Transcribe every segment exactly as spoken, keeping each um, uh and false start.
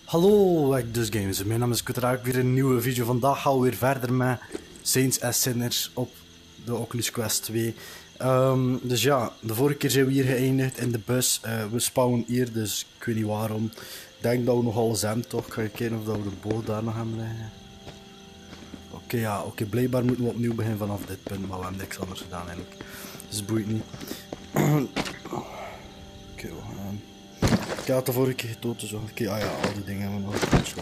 Hallo, dus gamers. Mijn naam is Kutraak, weer een nieuwe video. Vandaag gaan we weer verder met Saints and Sinners op de Oculus Quest twee. Um, dus ja, de vorige keer zijn we hier geëindigd in de bus. Uh, we spawnen hier, dus ik weet niet waarom. Ik denk dat we nog alles hebben, toch? Ik ga kijken of dat we de boot daar nog hebben liggen. Oké, okay, ja, oké. Okay, blijkbaar moeten we opnieuw beginnen vanaf dit punt, maar we hebben niks anders gedaan eigenlijk. Dus het boeit niet. Oké, okay, we gaan. Ik had de vorige keer getoond, dus oké, okay, ah ja, al die dingen hebben we nog. Oké,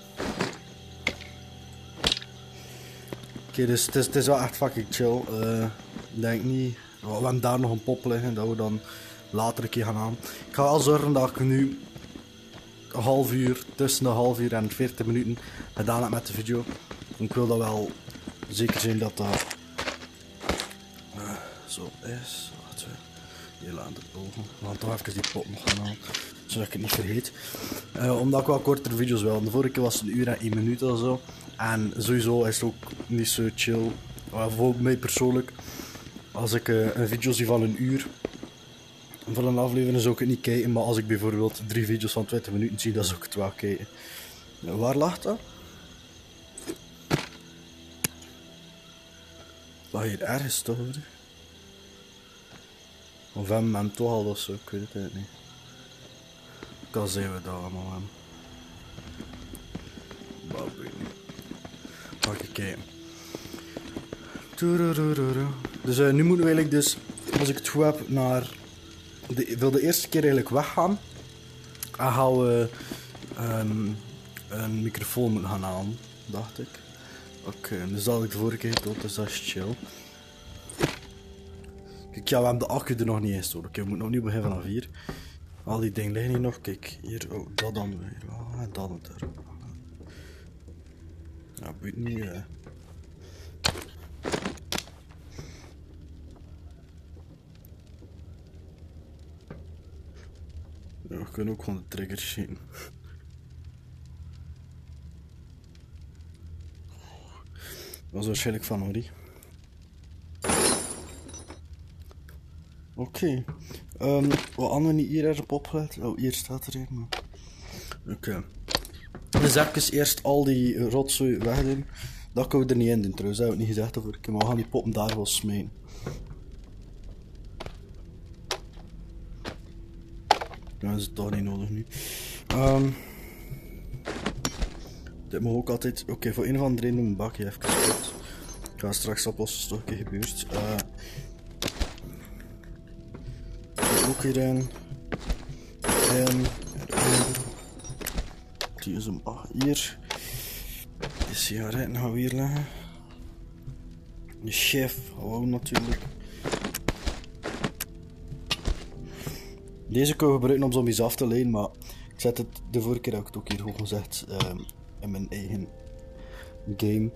okay, dus het is, het is wel echt fucking chill. Uh, ik denk niet. We hebben daar nog een pop liggen, dat we dan later een keer gaan aan. Ik ga wel zorgen dat ik nu een half uur, tussen de half uur en veertig minuten gedaan heb met de video. Ik wil dat wel zeker zijn dat dat uh, zo is. Wacht even. Heel aan de boven. We gaan toch even die pop nog gaan halen, zodat ik het niet vergeet. Uh, omdat ik wel kortere video's wil. De vorige keer was het een uur en één minuut of zo. En sowieso is het ook niet zo chill. Uh, voor mij persoonlijk. Als ik uh, een video zie van een uur. Van een aflevering zou ik het niet kijken. Maar als ik bijvoorbeeld drie video's van twintig minuten zie, dan zou ik het wel kijken. Uh, waar lag dat? Lag hier ergens toch? Hoor? Of hebben we hem toch al of zo? Ik weet het eigenlijk niet. Kan zijn we dat allemaal hebben. Maar ik weet niet. Ga ik kijken. Dus uh, nu moeten we eigenlijk dus, als ik het goed heb, naar de, ik wil de eerste keer eigenlijk weggaan. En gaan we um, een microfoon moeten gaan halen, dacht ik. Oké, okay, dus dat had ik de vorige keer gedaan, dus dat is chill. Kijk, ja, we hebben de accu er nog niet in gestoken. Oké, okay, we moeten opnieuw beginnen vanaf hier. Al die dingen liggen hier nog. Kijk, hier, oh, dat dan weer. Oh, en dat en daar. Ja, ik weet niet. Uh... Ja, we kunnen ook gewoon de triggers zien. Dat was waarschijnlijk van Ori. Oké. Okay. Um, wat hadden we niet hier erop opgelet? Oh, hier staat er een. Oké. Okay. Dus even eerst al die rotzooi wegdoen. Dat kunnen we er niet in doen trouwens, dat heb ik niet gezegd over. Maar we gaan die poppen daar wel smijten. Dat is toch niet nodig nu. Um, dit mag ook altijd. Oké, okay, voor een of andere reden een bakje even kapot. Ik ga straks oplossen als het toch een keer gebeurt. Uh, ook hierin. En die is hem ah, hier. De sigaretten gaan we hier leggen. De chef gaan we natuurlijk. Deze kan we gebruiken om zombies af te leiden, maar ik zet het de vorige keer heb ik het ook hier gewoon gezegd um, in mijn eigen game.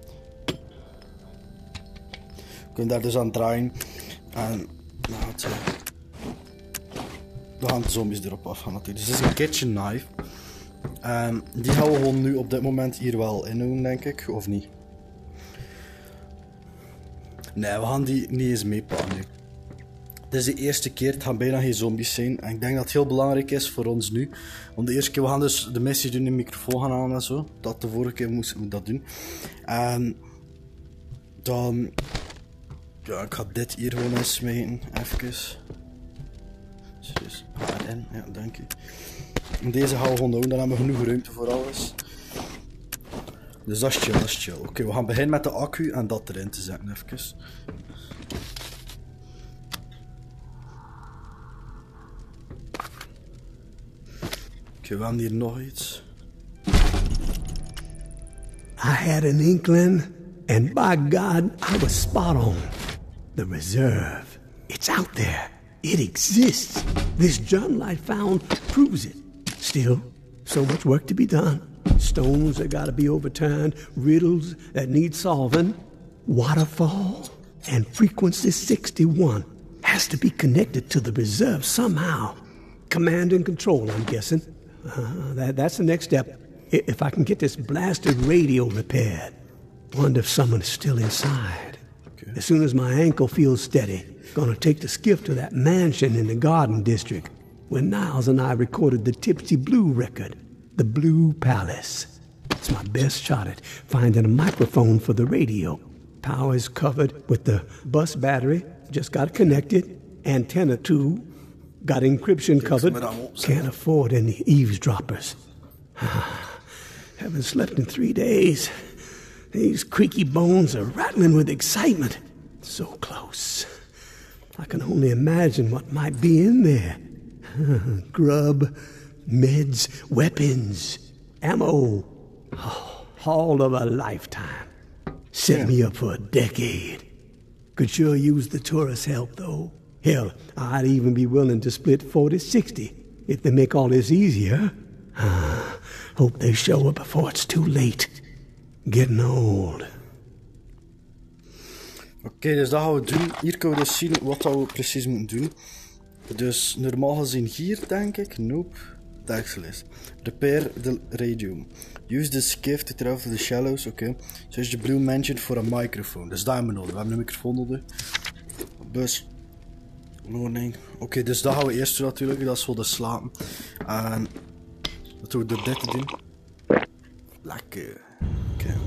We kunnen daar dus aan draaien en nou, het, uh, we gaan de zombies erop afgaan natuurlijk. Dus dit is een kitchen knife. En die gaan we gewoon nu op dit moment hier wel inhouden, denk ik, of niet? Nee, we gaan die niet eens meepakken nu. Het is de eerste keer, het gaan bijna geen zombies zijn. En ik denk dat het heel belangrijk is voor ons nu. Want de eerste keer, we gaan dus de missie doen, in de microfoon gaan halen en zo. Dat de vorige keer moesten we dat doen. En dan... Ja, ik ga dit hier gewoon insmijten, even. Dus daarin, ja, dank u. En deze gaan we gewoon doen, dan hebben we genoeg ruimte voor alles. Dus dat is chill, dat is chill. Oké, okay, we gaan beginnen met de accu en dat erin te zetten, even. Oké, we hebben hier nog iets. I had an inkling, and by God, I was spot on. The reserve. It's out there. It exists. This journal I found proves it. Still, so much work to be done. Stones that gotta be overturned, riddles that need solving. Waterfall and frequency sixty-one has to be connected to the reserve somehow. Command and control, I'm guessing. Uh, that, that's the next step. If I can get this blasted radio repaired. Wonder if someone is still inside. Okay. As soon as my ankle feels steady, gonna take the skiff to that mansion in the Garden District, where Niles and I recorded the Tipsy Blue record. the Blue Palace. It's my best shot at finding a microphone for the radio. Power is covered with the bus battery. Just got connected. Antenna two. Got encryption covered. Can't afford any eavesdroppers. Haven't slept in three days. These creaky bones are rattling with excitement. So close. I can only imagine what might be in there. Grub, meds, weapons, ammo. Oh, haul of a lifetime. Set yeah. me up for a decade. Could sure use the tourist help, though. Hell, I'd even be willing to split forty sixty if they make all this easier. Hope they show up before it's too late. Getting old. Oké, okay, dus dat gaan we doen. Hier kunnen we dus zien wat we precies moeten doen. Dus normaal gezien hier, denk ik. Nope. Tekstlist. Repair the radio. Use the skiff to travel to the shallows. Oké. Okay. Search the blue mansion for a microphone. Dus dat hebben we nodig. We hebben een microfoon nodig. Bus. Warning. Oké, okay, dus dat gaan we eerst doen natuurlijk. Dat is voor de slapen. En dat doen we door dit te doen. Lekker. Oké. Okay.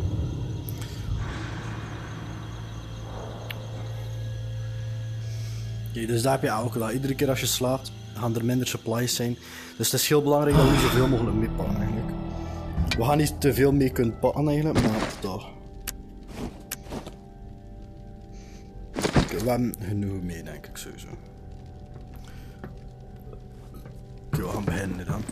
Okay, dus daar heb je ook gedaan. Iedere keer als je slaapt, gaan er minder supplies zijn. Dus het is heel belangrijk dat we zoveel mogelijk mee pakken eigenlijk. We gaan niet te veel mee kunnen pakken eigenlijk, maar toch. Okay, we hebben genoeg mee, denk ik sowieso. Oké, okay, we gaan beginnen dan.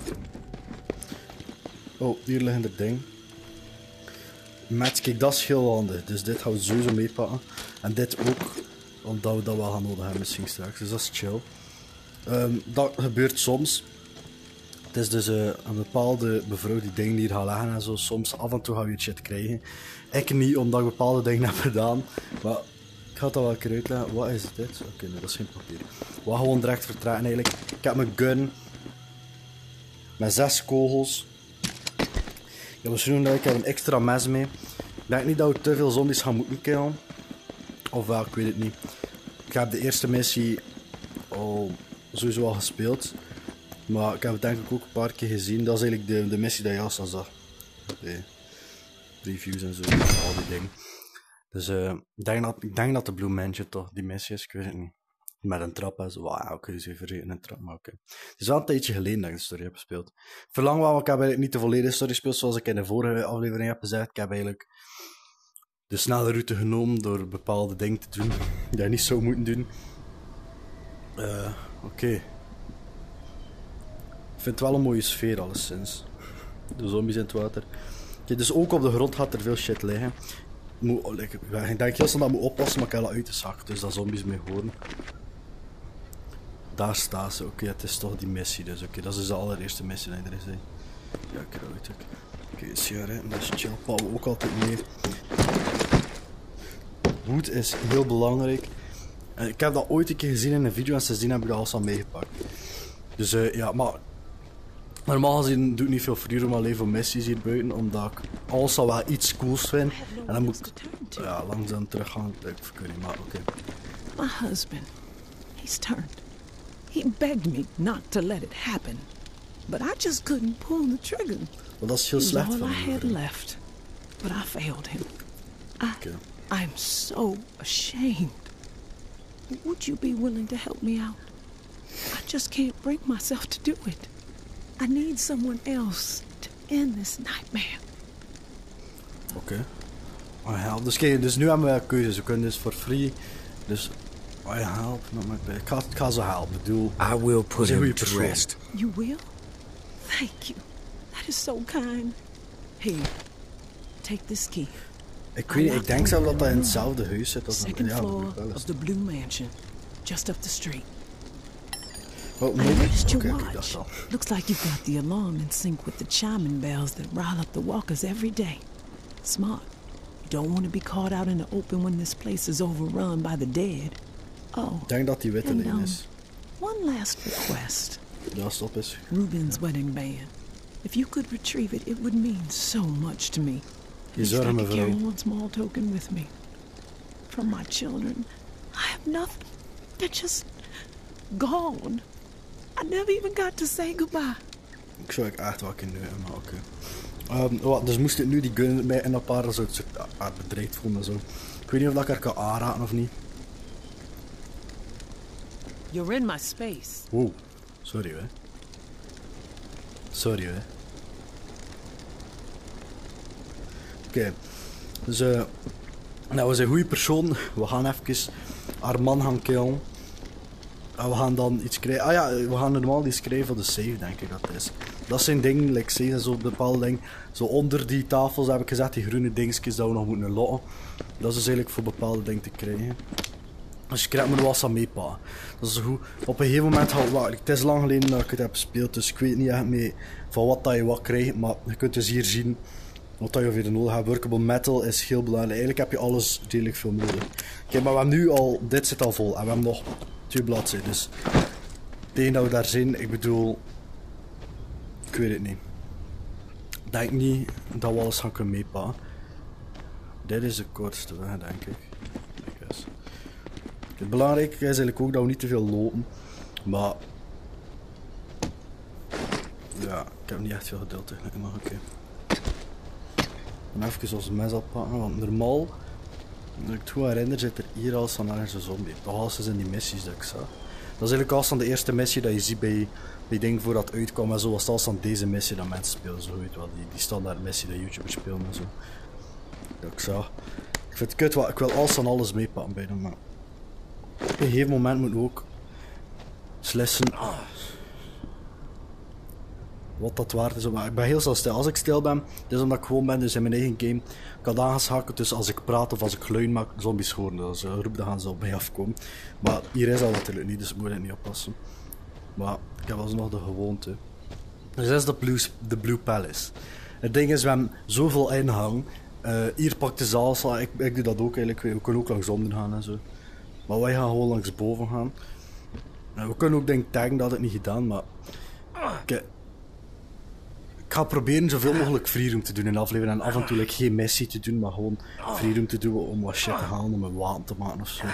Oh, hier liggen er dingen. Met, kijk, dat is heel handig. Dus dit gaan we sowieso meepakken. En dit ook, omdat we dat wel gaan nodig hebben misschien straks. Dus dat is chill. Um, dat gebeurt soms. Het is dus uh, een bepaalde mevrouw die dingen hier gaat leggen en zo. Soms af en toe gaan we hier shit krijgen. Ik niet, omdat ik bepaalde dingen heb gedaan. Maar ik ga het wel een keer uitleggen. Wat is dit? Oké, okay, nee, dat is geen papier. We gaan gewoon direct vertrekken eigenlijk. Ik heb mijn gun. Met zes kogels. Ik heb misschien ik heb een extra mes mee. Ik denk niet dat we te veel zombies gaan moeten killen. Of wel, ik weet het niet. Ik heb de eerste missie al sowieso al gespeeld. Maar ik heb het denk ik ook een paar keer gezien. Dat is eigenlijk de, de missie die je al zag. De reviews en zo, al die dingen. Dus uh, ik, denk dat, ik denk dat de Blue Mansion toch die missie is, ik weet het niet. Met een trap en zo. Wauw, ik weet even vergeten een trap, maar oké. Okay. Het is wel een tijdje geleden dat ik de story heb gespeeld. Verlang wel, ik heb eigenlijk niet de volledige story gespeeld zoals ik in de vorige aflevering heb gezegd. Ik heb eigenlijk de snelle route genomen door bepaalde dingen te doen die je niet zou moeten doen. Uh, oké. Okay. Ik vind het wel een mooie sfeer alleszins. De zombies in het water. Okay, dus ook op de grond gaat er veel shit liggen. Moet, like, ik denk heel snel dat ik moet oppassen, maar ik heb dat uit de zak, dus dat zombies mee horen. Daar staat ze, oké, okay, het is toch die missie dus, oké, okay, dat is dus de allereerste missie die er is. Hè. Ja, ik heb het uit. Oké, okay, sigaretten, dat is chill, pakken we ook altijd mee. Hoed is heel belangrijk. En ik heb dat ooit een keer gezien in een video en sindsdien heb ik dat alles al meegepakt. Dus uh, ja, maar normaal gezien doe ik niet veel verduren, maar alleen voor missies hier buiten, omdat ik alles al wel iets cools vind. En dan moet ik ja, langzaam terug gaan. Ik weet niet, maar oké. Okay. My husband, he's turned. He begged me not to let it happen, but I just couldn't pull the trigger. Well, dat is heel slecht all van I hem. had left, but I failed him. I, okay. I'm so ashamed. Would you be willing to help me out? I just can't bring myself to do it. I need someone else to end this nightmare. Oké. Okay. I help. Dus kijk, dus nu hebben we keuzes. We kunnen dus for free. Dus I help. Not my bad. Ik ga, ik ga ze helpen. Bedoel, I will put him to rest. You will? Thank you. That is so kind. Here, take this key. Ik weet niet, ik denk zelf dat dat in hetzelfde huis zit als second ja, floor of the Blue Mansion, just up the street. Oh, I noticed your okay, watch. Okay, Looks like you've got the alarm in sync with the chiming bells that rile up the walkers every day. Smart. You don't want to be caught out in the open when this place is overrun by the dead. Oh, ik denk dat die witte lijn is. One last request. Ja, stop eens. Ruben's wedding band. If you could retrieve it, it would mean so much to me. Je zorgt me carry one small token with me. From my children, I have nothing. They're just gone. I never even got to say goodbye. Ik zou ik echt wel kunnen maken. Um, wat, dus moest ik nu die gun bij in een paar zo het bedreigd voelen zo. Ik weet niet of ik haar kan aanraken of niet. You're in my space. Wow, sorry hè. Sorry hè. Oké, okay. Dus uh, nou, we zijn een goede persoon. We gaan even haar man gaan killen. En we gaan dan iets krijgen. Ah ja, we gaan normaal iets krijgen voor de save, denk ik dat het is. Dat zijn dingen, like save, zo bepaalde dingen. Zo onder die tafels heb ik gezet, die groene dingetjes dat we nog moeten lotten. Dat is dus eigenlijk voor bepaalde dingen te krijgen. Dus je krijgt me wel wat mee, pa. Dat is goed. Op een gegeven moment gaat het. Het is lang geleden dat ik het heb gespeeld, dus ik weet niet echt mee van wat dat je wat krijgt. Maar je kunt dus hier zien wat dat je weer nodig hebt. Workable metal is heel belangrijk. Eigenlijk heb je alles redelijk veel nodig. Kijk, maar we hebben nu al. Dit zit al vol en we hebben nog twee bladzijden. Dus tegen dat we daar zijn, ik bedoel. Ik weet het niet. Ik denk niet dat we alles gaan kunnen meepakken. Dit is de kortste weg, denk ik. Het belangrijke is eigenlijk ook dat we niet te veel lopen. Maar. Ja, ik heb niet echt veel geduld eigenlijk, maar oké. Okay. Even ons mes oppakken, want normaal. Als ik het goed herinner, zit er hier al van ergens een zombie. Toch alles is in die missies dat ik zag. Dat is eigenlijk als van de eerste missie dat je ziet bij, bij dingen voordat het uitkwam en zo. Was het als van deze missie dat mensen spelen, zo weet wel. Die, die standaard missie dat YouTubers spelen en zo. Dat ik zag. Ik vind het kut, wat, ik wil alles van alles meepakken bij hem, maar. Op een gegeven moment moet ook beslissen ah, wat dat waard is. Maar ik ben heel snel stil. Als ik stil ben, het is omdat ik gewoon ben, dus in mijn eigen game. Ik kan aangeschakeld, dus als ik praat of als ik geluid maak, zombies horen. Dus uh, roep, dan gaan ze op mij afkomen. Maar hier is dat natuurlijk niet, dus ik moet het niet oppassen. Maar ik heb alsnog de gewoonte. Dus dat is de Blue, de Blue Palace. Het ding is, we hebben zoveel inhang. Uh, hier pakt de zaal, ik, ik doe dat ook eigenlijk. We kunnen ook langs onder gaan en zo. Maar wij gaan gewoon langs boven gaan. En we kunnen ook denk ik taggen, dat had ik niet gedaan, maar... Kijk, ik ga proberen zoveel mogelijk freeroom te doen in de aflevering. En af en toe like, geen missie te doen, maar gewoon freeroom te doen om wat shit te halen, om een wapen te maken ofzo.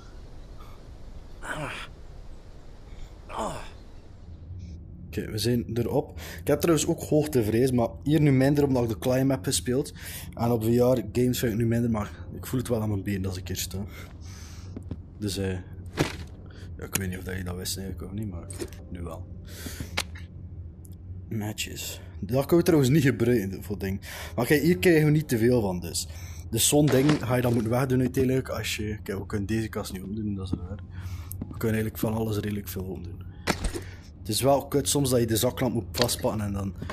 Oké, okay, we zijn erop. Ik heb trouwens ook hoogtevrees, maar hier nu minder omdat ik de climb heb gespeeld. En op V R games vind ik nu minder, maar ik voel het wel aan mijn been als ik hier sta. Dus eh... Uh, ja, ik weet niet of dat je dat wist eigenlijk of niet, maar nu wel. Matches. Dat kan je trouwens niet gebruiken voor ding. Maar kijk, hier krijgen we niet te veel van dus. Dus zo'n ding ga je dan moeten wegdoen uiteindelijk als je... Kijk, we kunnen deze kast niet omdoen, dat is raar. We kunnen eigenlijk van alles redelijk veel omdoen. Het is wel kut soms dat je de zaklamp moet vastpakken en dan...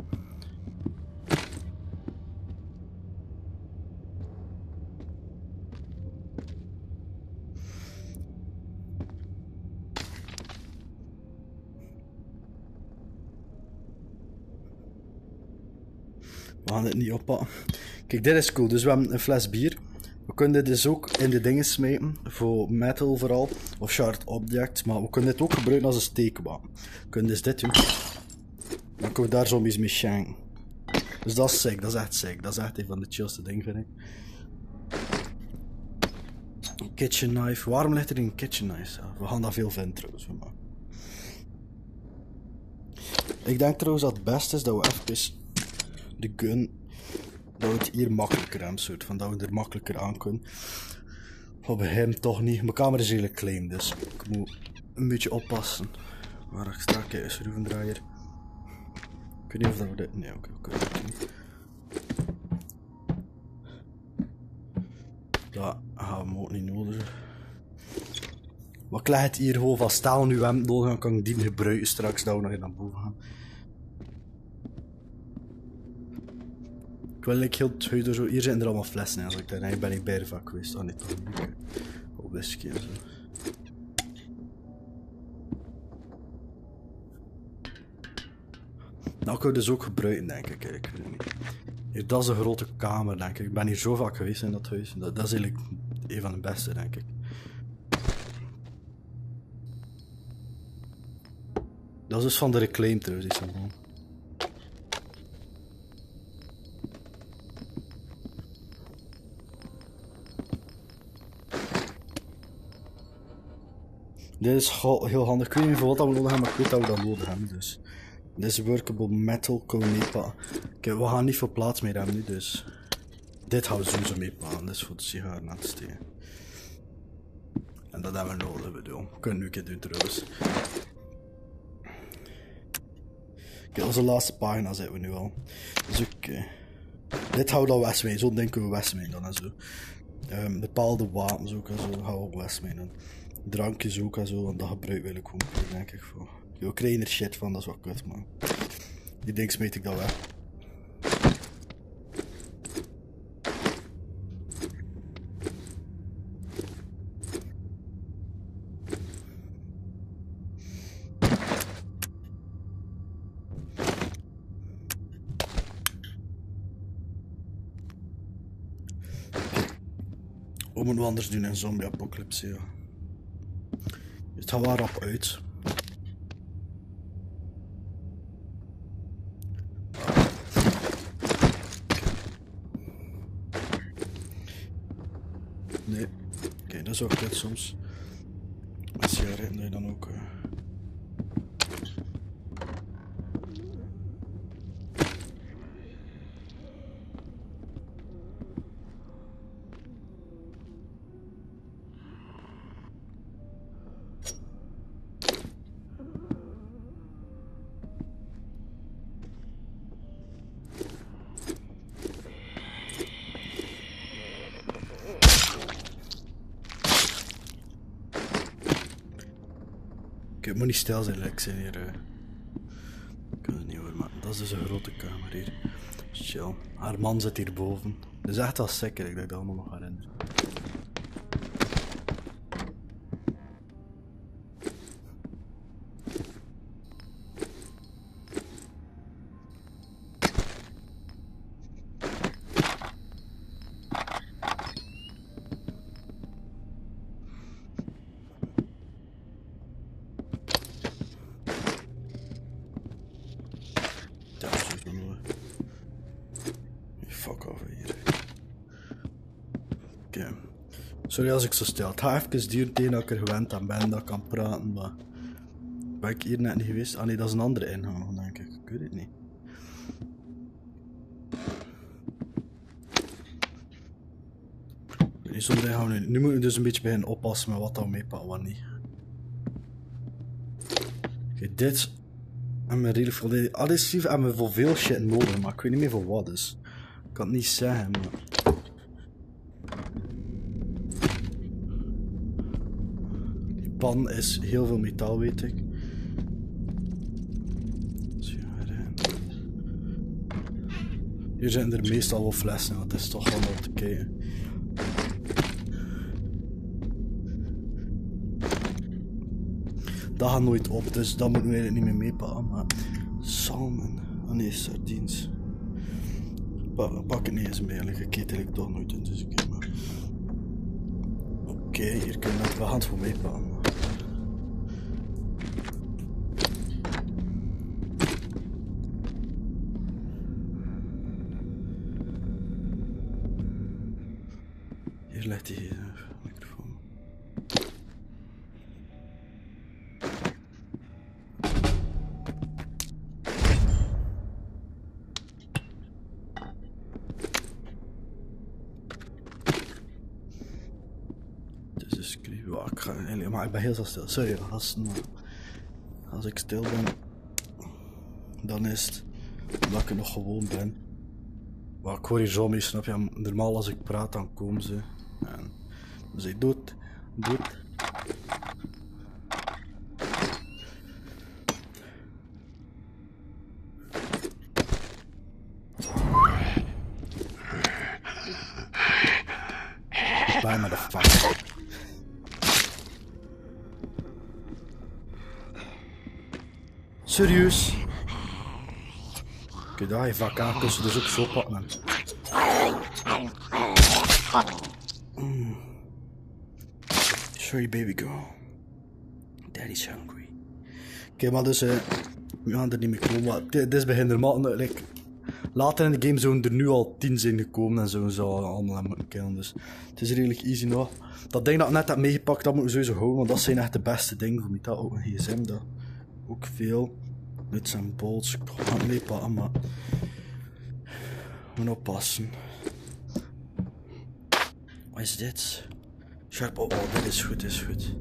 We gaan het niet oppakken. Kijk, dit is cool. Dus we hebben een fles bier. We kunnen dit dus ook in de dingen smijten. Voor metal vooral. Of shard objects. Maar we kunnen dit ook gebruiken als een steekwapen. We kunnen dus dit doen. Dan kunnen we daar zombies mee shanken. Dus dat is sick. Dat is echt sick. Dat is echt een van de chillste dingen, vind ik. Kitchen knife. Waarom ligt er een kitchen knife? We gaan dat veel vinden trouwens. Maar. Ik denk trouwens dat het beste is dat we even... de gun, dat we het hier makkelijker hebben, soort van, dat we er makkelijker aan kunnen. Maar bij hem toch niet. Mijn kamer is redelijk klein, dus ik moet een beetje oppassen. Waar ik sta, kijk, een schroevendraaier. Ik weet niet of dat we dit... Nee, oké, okay, oké. Okay, niet. Dat gaan we ook niet nodig. Maar ik leg het hier gewoon van, stel nu we hem nodig, dan kan ik die gebruiken straks, dat we nog naar boven gaan. Ik wil like, heel het huis er zo. Hier zijn er allemaal flessen in als ik daar ben. Ik ben ik bij de vak geweest. Oh nee, toch niet. Oh, whisky en zo. Nou, ik wil dus ook gebruiken, denk ik. Ik weet het niet. Hier, dat is een grote kamer, denk ik. Ik ben hier zo vaak geweest in dat huis. Dat, dat is eigenlijk een van de beste, denk ik. Dat is dus van de reclaim trouwens, die symbool. Dit is heel handig. Ik weet niet voor wat we nodig hebben, maar ik weet dat we dat nodig hebben. Dus This workable metal kunnen we meepakken. Kijk, we gaan niet veel plaats meer hebben nu, dus... Dit gaan we sowieso meepakken, dit is voor de sigaren aan te steken. En dat hebben we nodig, bedoel. We kunnen nu een keer doen trouwens. Kijk, onze laatste pagina zitten we nu al. Dus oké. Okay. Dit gaan we dan wegmeen, zo denken we wegmeen dan en zo. Um, bepaalde wapens ook en zo gaan we ook wegmeen doen. Drankjes ook en zo, want dat gebruik wil ik gewoon, denk ik. Voor. We krijgen er shit van, dat is wel kut, man. Die ding smeet ik dan weg. Wat moeten we anders doen in een zombie-apocalypse, ja. Het gaat wel rap uit. Nee. Oké, okay, dat is ook kut soms. Met sigaretten doe je dan ook... Uh... Het moet niet stil zijn, ik zijn hier. Uh... Ik kan het niet horen, maar dat is dus een grote kamer hier. Chill. Haar man zit hierboven. Dat is echt wel zeker, ik dat ik dat allemaal nog herinner. Sorry als ik zo stil. Het gaat even duren tegen dat ik er gewend aan ben dat ik kan praten, maar... Ben ik hier net niet geweest? Ah nee, dat is een andere ingang, denk ik. Ik weet het niet. Nee, zonder gaan we nu. Nu moeten we dus een beetje beginnen oppassen met wat we meepakken, wat niet. Oké, okay, dit... En we redelijk veel... Adhesief hebben we voor veel shit nodig, maar ik weet niet meer voor wat, dus... Ik kan het niet zeggen, maar... Pan is heel veel metaal, weet ik. Hier zijn er meestal wel flessen, want het is toch wel om te kijken. Dat gaat nooit op, dus dat moeten we eigenlijk niet meer meepakken. Maar salmon, oh nee, sardines. Pa pak het niet eens mee, ik eet er toch nooit in, dus oké. Maar... Oké, okay, hier kunnen we het wel hand voor meepakken. Hier ligt die uh, microfoon. Het is een screen. Oh, ik ga eigenlijk, maar ik ben heel zo stil. Sorry, gasten. Als ik stil ben, dan is het omdat ik er nog gewoon ben. Maar ik hoor hier zo mee, snap je? Normaal als ik praat, dan komen ze. En dan zeg ik, doet, doet. Bye, motherfucker. Serieus? Oké, daar je vaak kussen dus ook zo pakken. Mm. Sorry baby girl. Daddy's hungry. Oké, okay, maar dus uh, we gaan er niet meer komen. Maar dit is begin normaal. Like, later in de game zouden er nu al tien zijn gekomen en zo zou allemaal hebben moeten killen. Dus het is redelijk easy nog. Dat ding dat ik net heb meegepakt, dat moeten we sowieso houden. Want dat zijn echt de beste dingen voor mij. Dat ook een gsm, dat ook veel. Dit zijn bolts. Ik ga het meepakken, maar... moet oppassen. Wat is dit? Sharp. Oh, oh, dit is goed, dit is goed.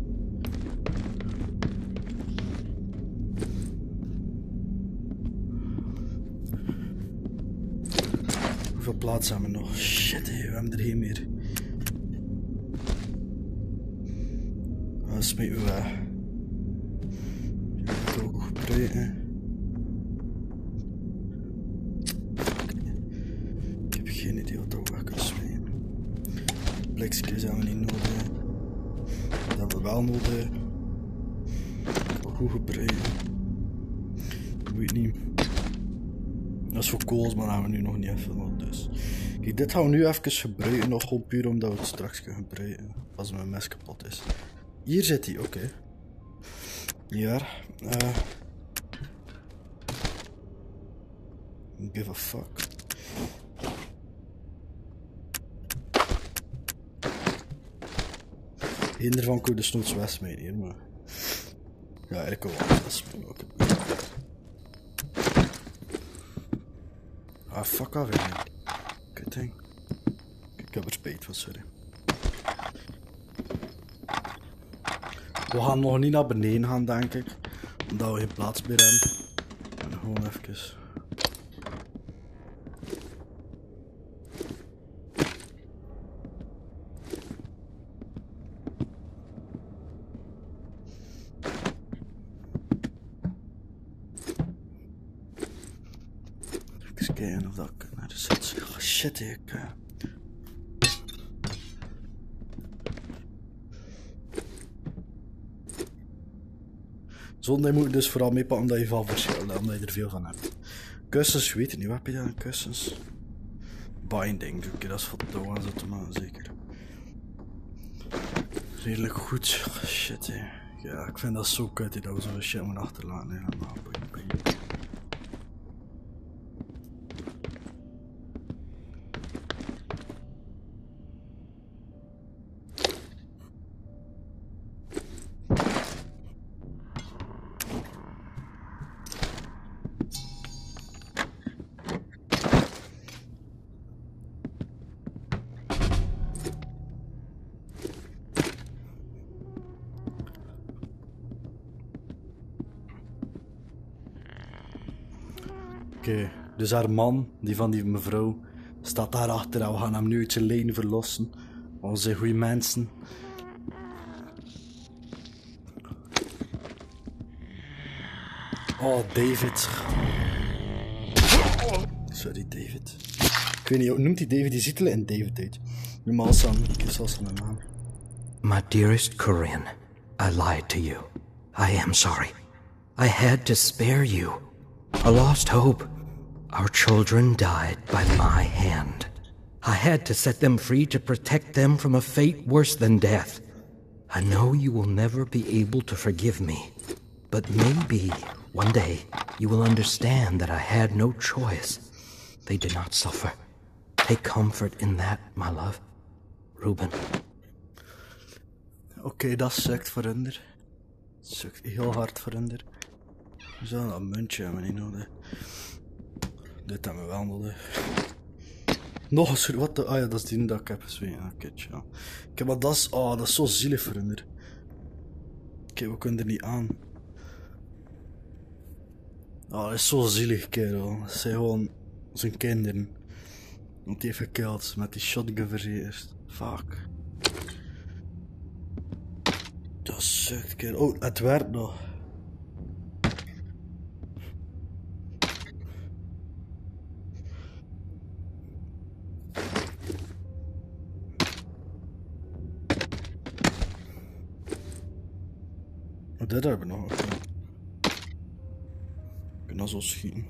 Hoeveel plaats hebben we nog? Shit, hey, we hebben er geen meer. Dat smijten we weg. Ik wil ook gebruiken. Ik heb geen idee wat we weg kunnen smijten. Blikjes hebben we niet nodig. Dat hebben we wel nodig. Ik wil goed gebruiken. Ik weet niet. Dat is voor kools, maar dat hebben we nu nog niet even nog. Dus. Kijk, dit gaan we nu even gebruiken. Nog gewoon puur omdat we het straks kunnen gebruiken. Als mijn mes kapot is. Hier zit hij, oké. Okay. Ja. Uh. Give a fuck. Eén ervan kun je de snoots wegsmijten hier, maar... ja, ik wil wel wegsmijten. Okay. Ah, fuck af, eigenlijk. Kut ding. Ik heb er spijt van, sorry. We gaan nog niet naar beneden gaan, denk ik. Omdat we geen plaats meer hebben. En gewoon even... even kijken of dat ik naar de set... oh, shit, ik... Uh... Zondag moet je dus vooral meepakken omdat je van verschillen, omdat je er veel van hebt. Kussens, weet je niet, wat heb je dan? Kussens? Binding, oké, okay, dat is voor de touw aan zetten, maar zeker. Redelijk goed. Oh, shit, hé. Ja, ik vind dat zo kut dat we zo'n shit moeten achterlaten. Nee, helemaal. Oké, okay, dus haar man, die van die mevrouw, staat daarachter en we gaan hem nu uit zijn leen verlossen. We zijn goede mensen. Oh, David. Sorry, David. Ik weet niet, hoe noemt hij David? Die ziet er in David uit. Normaal Sam, ik is als mijn naam. My dearest Corinne, I lied to you. I am sorry. I had to spare you. I lost hope. Our children died by my hand. I had to set them free to protect them from a fate worse than death. I know you will never be able to forgive me, but maybe one day you will understand that I had no choice. They did not suffer. Take comfort in that, my love. Ruben. Oké, okay, dat sukt voor hun. Sukt heel hard voor hun. We zullen dat muntje hebben niet nodig. Dit hebben we wel nodig. Nog een soort, wat de, ah ja, dat is die dat ik heb gezwegen. Ah, kijk, ja. Kijk, maar dat is, oh, dat is zo zielig voor hun. Kijk, we kunnen er niet aan. Oh, dat is zo zielig, kerel. Dat zijn gewoon zijn kinderen. Want die heeft gekild met die shotgun verzekerd. Fuck. Dat sukt, kerel. Oh, het werkt nog. Oh, dit hebben we nog. Okay. Ik kan dat zo schieten.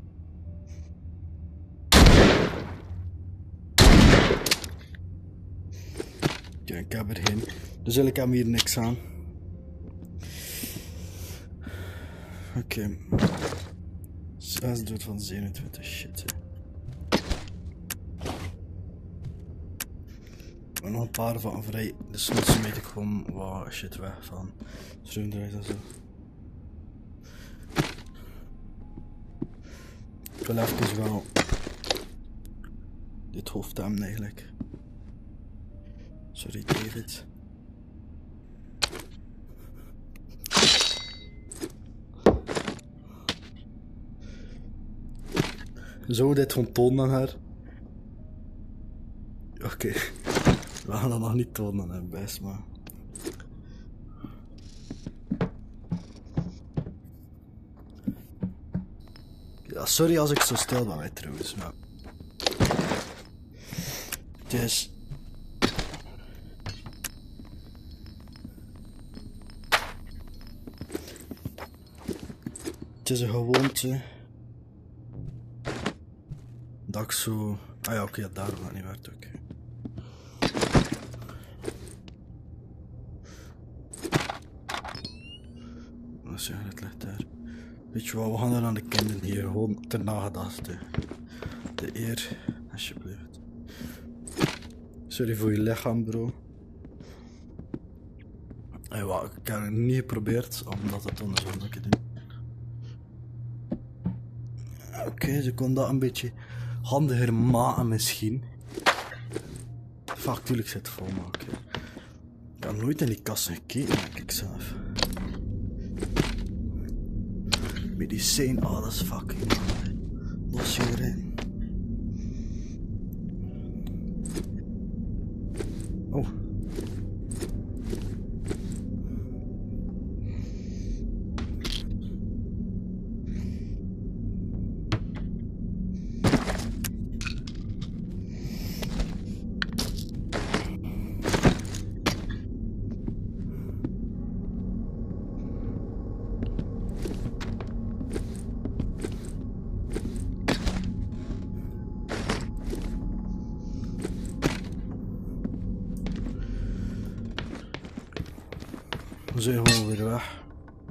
Ja, ik heb er geen. Dus ik heb hier niks aan. Oké. Okay. zes doet van zevenentwintig, shit. Hè. En nog een paar van vrij. Dus soms smijt ik gewoon wat shit weg van schroevendraaiers en zo. wil even wel dit hoofd hebben eigenlijk. Sorry David. Zou dit gewoon tonen aan haar? Oké. Okay. We gaan dat nog niet tonen aan hem best, maar... Ja, sorry als ik zo stil ben mij trouwens, maar... Het is... Het is een gewoonte... Dat ik zo... Ah ja, oké, okay, ja, daarom dat niet werkt, oké. Okay. Wat zeg je, het ligt daar. Weet je wat, we gaan er aan de kinderen hier gewoon ter nagedachte. De eer, alsjeblieft. Sorry voor je lichaam, bro. Hey, wat, ik heb het niet geprobeerd, omdat het andersom dat ik het doe. Oké, okay, ze kon dat een beetje handiger maken misschien. Fuck, tuurlijk zit het vol, maar oké. Okay. Ik heb nooit in die kassen gekeken, denk ik zelf. Medicijn, ah, dat is fucking los hierin. Oh. We zijn gewoon weer weg.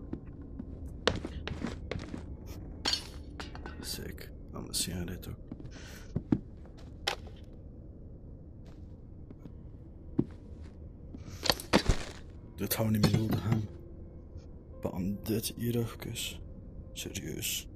Sick. Dan moet zien dit ook. Dit gaan we niet meer nodig hebben. Baan dit hier even. Serieus.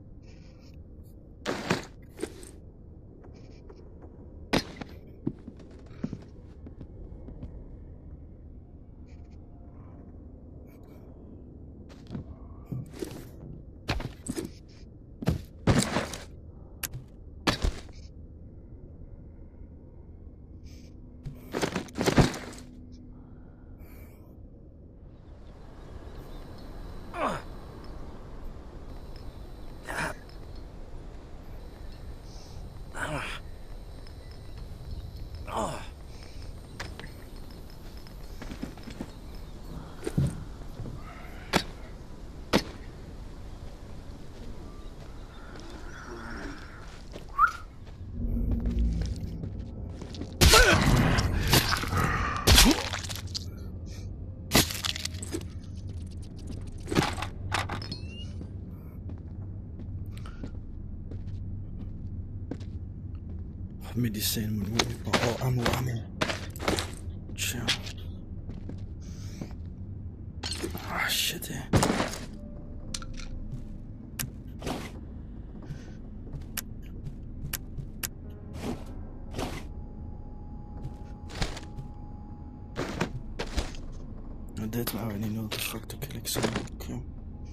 Medicijn moet niet. Oh, ammo, ammo. Chill. Ah, shit, hè. Dit hebben we niet nodig. Fuck de kill ik zo. Oké.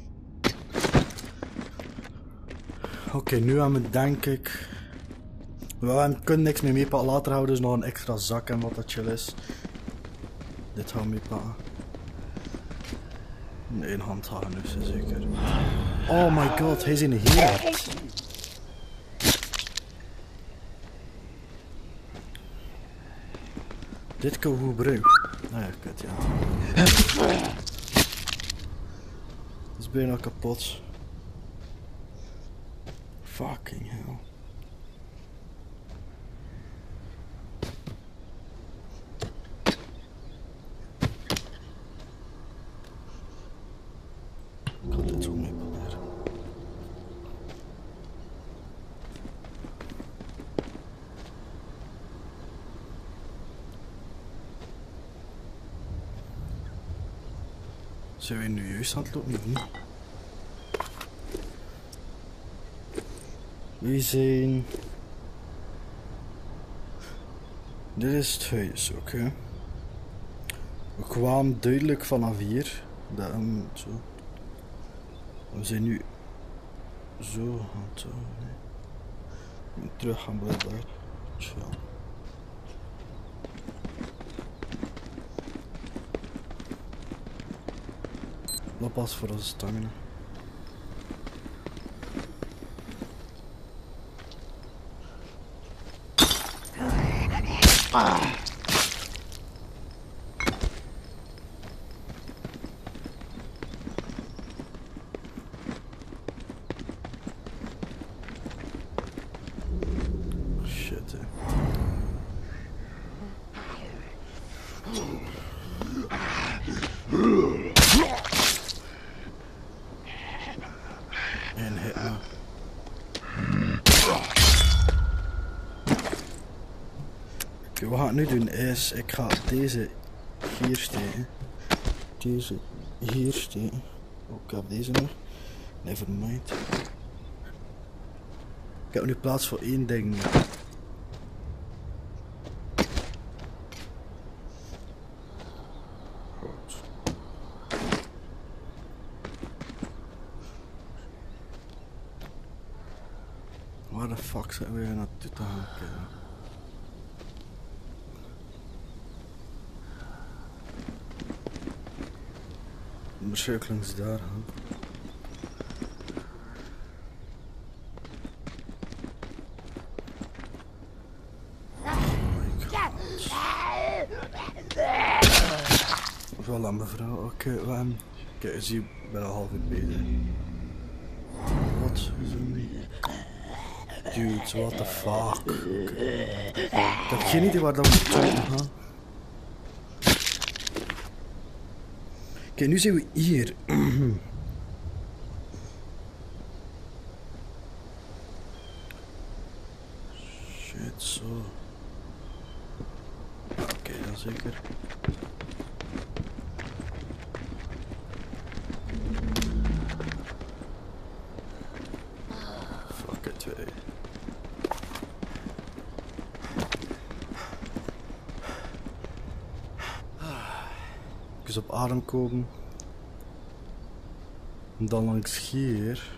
Oké, nu aan me denk ik. We kunnen niks meer meepakken. Later houden we dus nog een extra zak en wat dat chill is. Dit gaan we meepakken. In één hand houden nu, zo zeker. Oh my god, hij is in de hier. Dit kan we goed gebruiken. Nou ja, kut, ja. Het is bijna kapot. Fucking hell. Ik ga dit zo mee proberen. Zijn we nu juist aan het lopen? Nee. We zijn... Dit is het huis, oké. Okay. We kwamen duidelijk vanaf hier. Dat, um, zo. We zijn nu... Zo gaan zo. Nee. We moeten terug gaan blijven. Chill. Dat past voor onze stamina. Ah. Shit, hè. En hit me. Oké, wat ga ik nu doen is, ik ga deze hier steken. Deze hier steken. Oh, ik heb deze nog. Never mind. Ik heb nu plaats voor één ding. Goed. Waar de fuck zijn we naartoe te gaan kijken? Waarschijnlijk langs daar gaan. Voilà mevrouw, oké, okay, we hebben... Kijk, zie, ik ben al half uur bezig. Wat? Zo niet? Dude, what the fuck? Okay. Ik heb geen idee waar dat moet gaan. Kijk, nu zijn we hier. Shit, zo. Oké, okay, dan zeker. Fuck it, twee. Eens op adem komen. En dan langs hier.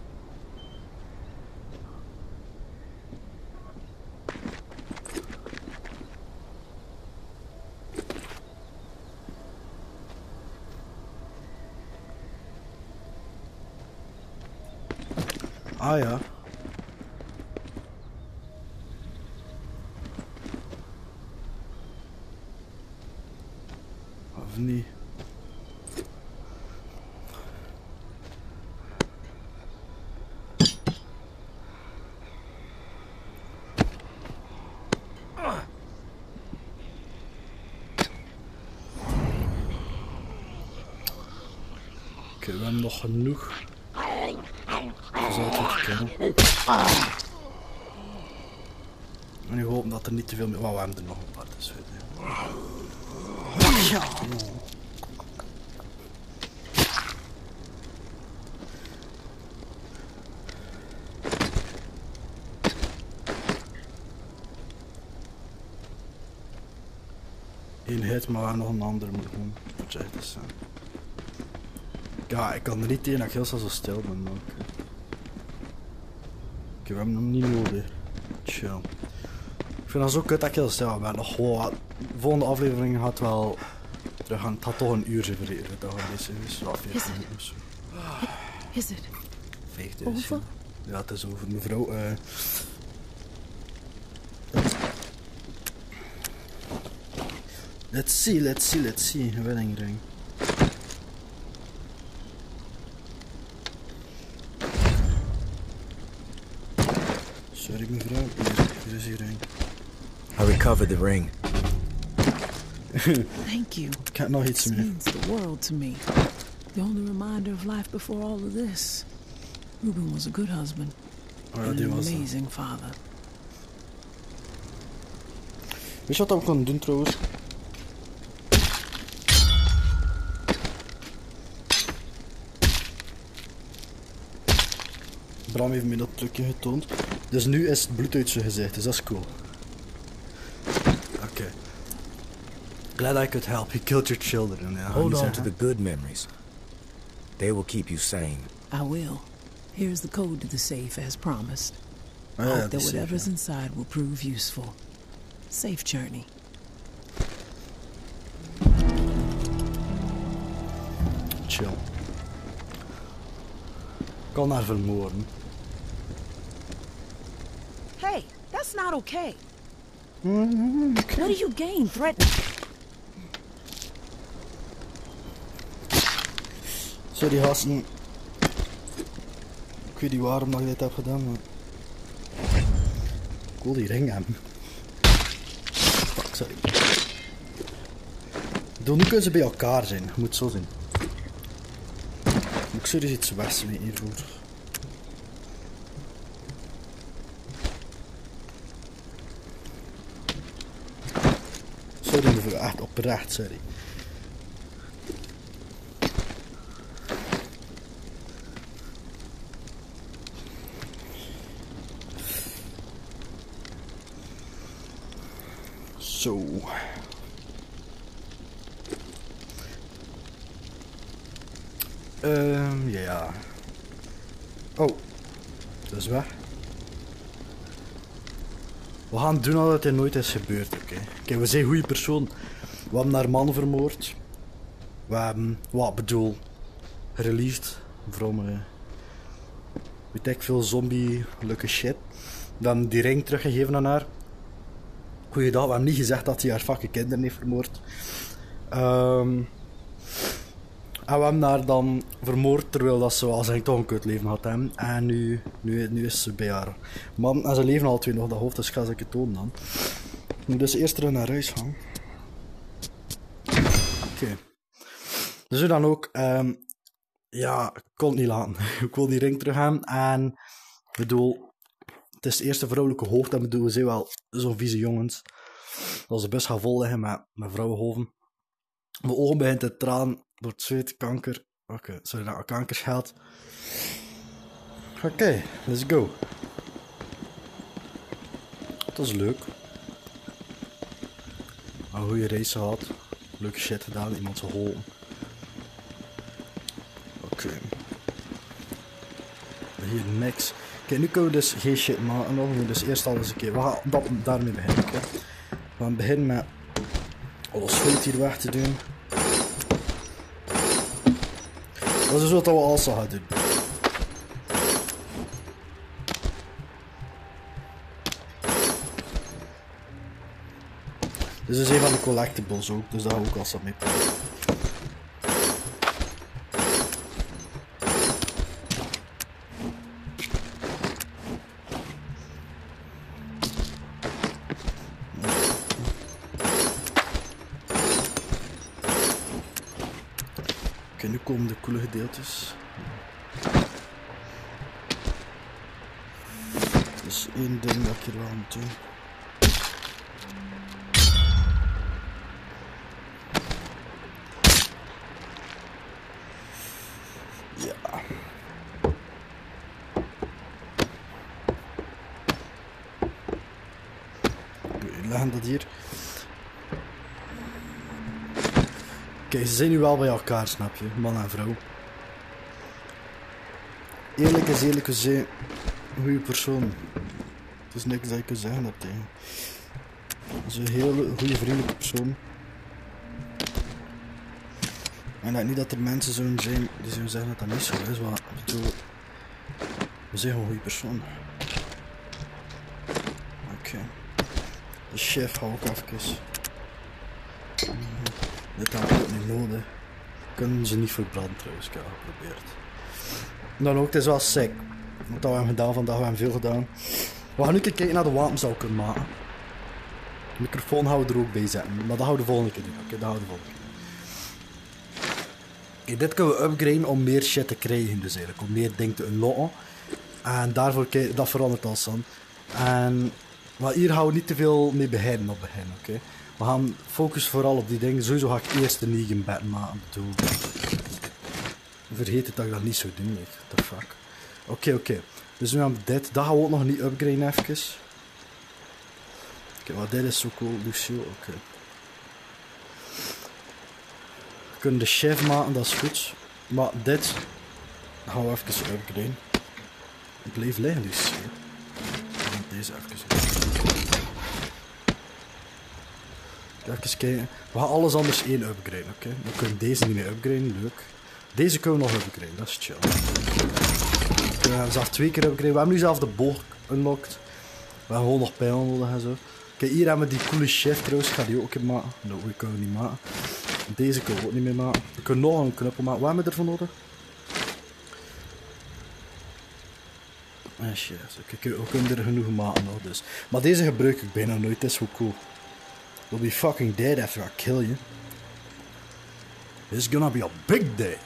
Ah ja. Of niet? Oké, we hebben nog genoeg. Dat is altijd te kennen. En nu hopen dat er niet te veel meer... Oh, we hebben er nog een paar, dus weet je. Ja. Eén hit, maar we hebben nog een ander moeten doen. Moet je echt zijn. Ja, ik kan er niet tegen dat ik heel snel zo stil ben. Maar okay. Okay, we hebben hem niet nodig. Chill. Ik vind dat zo kut dat ik heel stil ben. Nog gewoon, de volgende aflevering gaat wel terug gaan. Het gaat toch een uur zijn verleden. Dat gaat deze is wel veertien minuten of zo. Is het? vijftig. Over? Ja, het is over. Mevrouw, eh... Uh, let's see, let's see, let's see. Een weddingring. Sorry mevrouw, hier, hier is je ring. I recovered the ring. Thank you. Ik heb nog iets This meer. means the world to me. The only reminder of life before all of this. Ruben was a good husband. Oh ja, And die an was dat. amazing father. Weet je wat we gaan doen trouwens? Bram heeft me dat trucje getoond. Dus nu is het bloed uit zijn gezicht, dus dat is cool. Oké. Okay. Glad I could help. You killed your children. Ja, Hold on to the good memories. They will keep you sane. I will. Here's the code to the safe as promised. I Oh, hope the that safe, whatever's yeah. inside will prove useful. Safe journey. Chill. Ik kan haar vermoorden. Hey, that's not okay. What do you gain threatening? Sorry gasten. Ik weet niet waarom dat ik dit heb gedaan, maar... Ik wil die ring hebben. Fuck, sorry. Doe, nu kunnen ze bij elkaar zijn, je moet het zo zien. Moet ik serieus iets wegsmeten hiervoor. Sorry voor echt oprecht, sorry. Zo. Ehm, um, ja. Oh. Dat is weg. We gaan doen alsof het nooit is gebeurd, oké. Okay? Kijk, we zijn goede persoon. We hebben haar man vermoord. We hebben, wat bedoel, released from, uh, weet ik veel, zombie-lukke shit. Dan die ring teruggegeven aan haar. Goeiedag, we hebben niet gezegd dat hij haar fucking kinderen heeft vermoord. Um, en we hebben haar dan vermoord terwijl dat ze wel eigenlijk toch een kutleven had. Hè. En nu, nu, nu is ze bij haar man en ze leven al twee nog dat hoofd, dus ga ik het tonen dan. Ik moet dus eerst terug naar huis gaan. Oké. Okay. Dus dan ook, um, ja, ik kon het niet laten. Ik wil die ring terug hebben en ik bedoel... Het is het eerste vrouwelijke hoofd, en bedoel, we zijn wel zo'n vieze jongens. Als de bus gaat vol liggen met, met vrouwenhoofden. Mijn ogen begint te traan door het zweet, kanker. Oké, okay, sorry dat ik kankers gehad. Oké, okay, let's go. Dat is leuk. Een goede race gehad. Leuke shit gedaan, iemand zijn geholpen. Oké. Okay. Hier niks. Oké, nu kunnen we dus geen shit maken. Dan moeten we dus eerst al eens een keer. We gaan dat, daarmee beginnen. Okay? We gaan beginnen met alle schuld hier weg te doen. Dat is wat we alles gaan doen. Dit is een van de collectibles ook, dus daar gaan we ook als dat mee pakken. Oké, nu komen de coole gedeeltes. Dus één ding dat ik hier wel moet doen. Ja. We leggen dat hier. Oké, ze zijn nu wel bij elkaar, snap je? Man en vrouw. Eerlijk is eerlijk, we zijn een goede persoon. Het is niks dat je kunt zeggen daartegen. Ze zijn een hele goede vriendelijke persoon. En dat niet dat er mensen zouden zijn die zouden zeggen dat dat niet zo is, maar ik bedoel, we zijn gewoon een goede persoon. Oké. Okay. De chef gaat ook even. Dit had ik ook niet nodig. Kunnen ze niet verbranden trouwens, ik heb het geprobeerd. Dan ook, het is wel sick. Wat we hebben gedaan vandaag, we hebben veel gedaan. We gaan nu kijken naar de wapens die we kunnen maken. De microfoon gaan we er ook bij zetten, maar dat gaan we de volgende keer doen. Oké, okay, dat gaan we de volgende keer. Okay, dit kunnen we upgraden om meer shit te krijgen, dus eigenlijk. Om meer dingen te unlocken. En daarvoor, dat verandert alles dan. En, maar hier gaan we niet te veel mee beginnen op begin, oké. Okay? We gaan focussen vooral op die dingen. Sowieso ga ik eerst de Negan bed maken. Vergeet het dat ik dat niet zou doen, like. What the fuck. Oké, okay, oké. Okay. Dus nu hebben we dit. Dat gaan we ook nog niet upgraden even. Oké, maar dit is zo cool. Lucio, oké. Okay. We kunnen de chef maken, dat is goed. Maar dit gaan we even upgraden. Ik bleef liggen, Lucio. Deze even. Even kijken. We gaan alles anders één upgraden, oké? Okay? We kunnen deze niet meer upgraden, leuk. Deze kunnen we nog upgraden, dat is chill. We hebben zelf twee keer upgraden. We hebben nu zelf de boog unlocked. We hebben gewoon nog pijlen nodig en zo. Kijk, hier hebben we die coole chef trouwens. Ik ga die ook een keer maken. Nee, die kunnen we niet maken. Deze kunnen we ook niet meer maken. We kunnen nog een knuppel maken. Wat hebben we ervoor nodig? Ah, shit. Okay, we kunnen er genoeg maken nog, dus. Maar deze gebruik ik bijna nooit. Dat is wel cool. We'll be fucking dead after I kill you. This is gonna be a big day.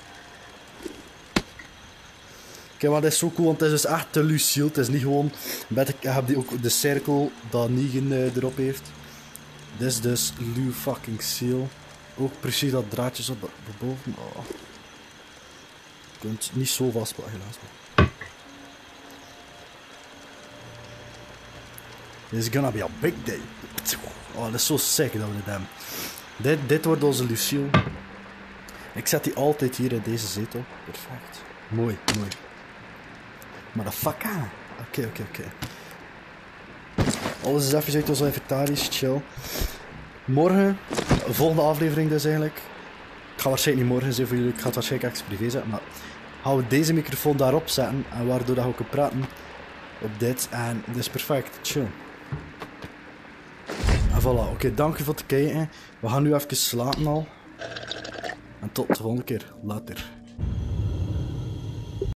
Kijk, maar dat is zo cool, want het is dus echt te Lucille. Het is niet gewoon... Met, ik heb die ook de cirkel dat Negan uh, erop heeft. Dit is dus Lu fucking Seal. Ook precies dat draadjes op boven. Oh. Je kunt niet zo vastpakken, helaas. This is gonna be a big day. Oh, dat is zo sick dat we dit hebben. Dit, dit wordt onze Lucille. Ik zet die altijd hier in deze zetel. Perfect. Mooi, mooi. Motherfucker. Oké, oké, oké. Alles is even uit ons inventaris. Chill. Morgen, de volgende aflevering dus eigenlijk. Ik ga waarschijnlijk niet morgen zijn voor jullie. Ik ga het waarschijnlijk extra privé zetten. Maar gaan we deze microfoon daarop zetten. En waardoor dat we kunnen praten op dit. En dat is perfect. Chill. En voilà. Oké, okay, dank je voor het kijken. We gaan nu even slapen al. En tot de volgende keer. Later.